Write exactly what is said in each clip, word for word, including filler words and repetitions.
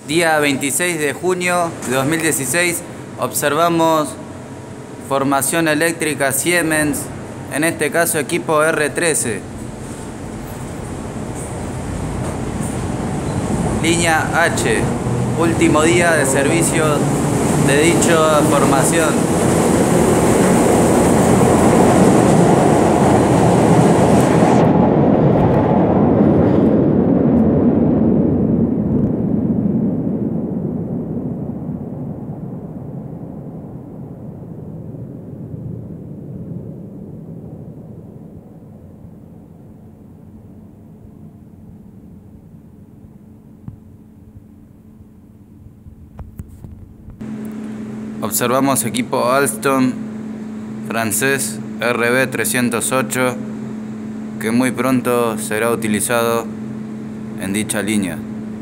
Día veintiséis de junio de dos mil dieciséis, observamos formación eléctrica Siemens, en este caso equipo R trece. Línea H, último día de servicio de dicha formación. Observamos equipo Alstom francés R B trescientos ocho, que muy pronto será utilizado en dicha línea.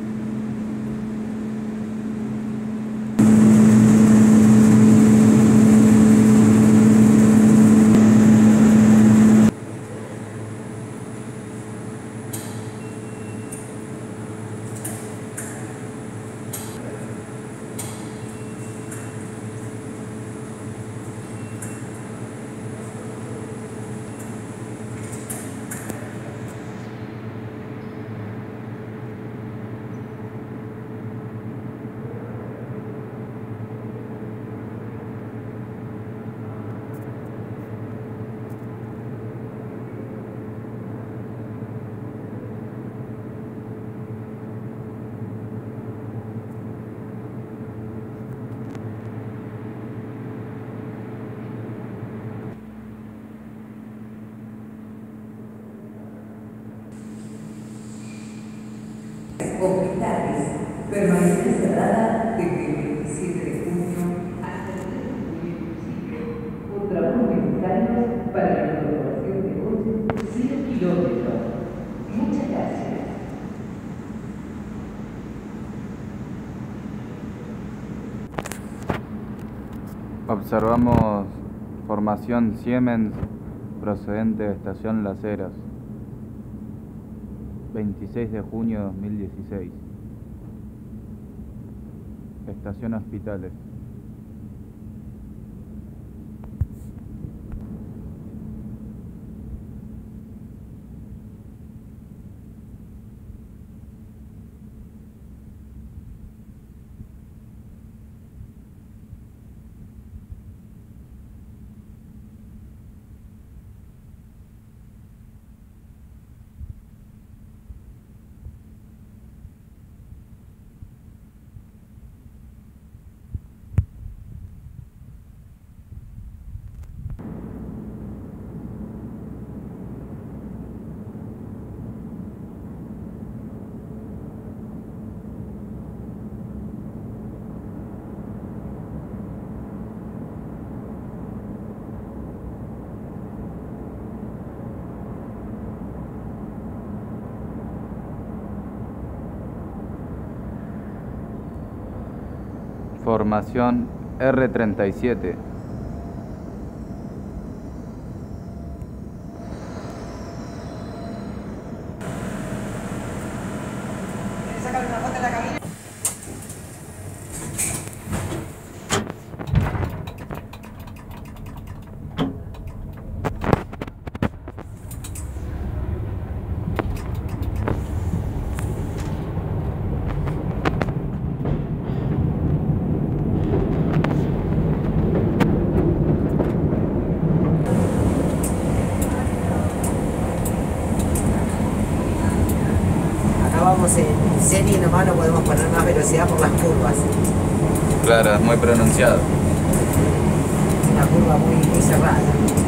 Hospitales permanece cerrada desde el veintisiete de junio hasta el tres de julio inclusive, por trabajos necesarios para la incorporación de coches cero kilómetros. Muchas gracias. Observamos formación Siemens procedente de estación Las Heras, veintiséis de junio de dos mil dieciséis. Estación Hospitales. Formación R treinta y siete. ¿Quieres sacar una foto en la cabina? Vamos en serie, nomás no podemos poner más velocidad por las curvas. Claro, es muy pronunciado. Una curva muy, muy cerrada.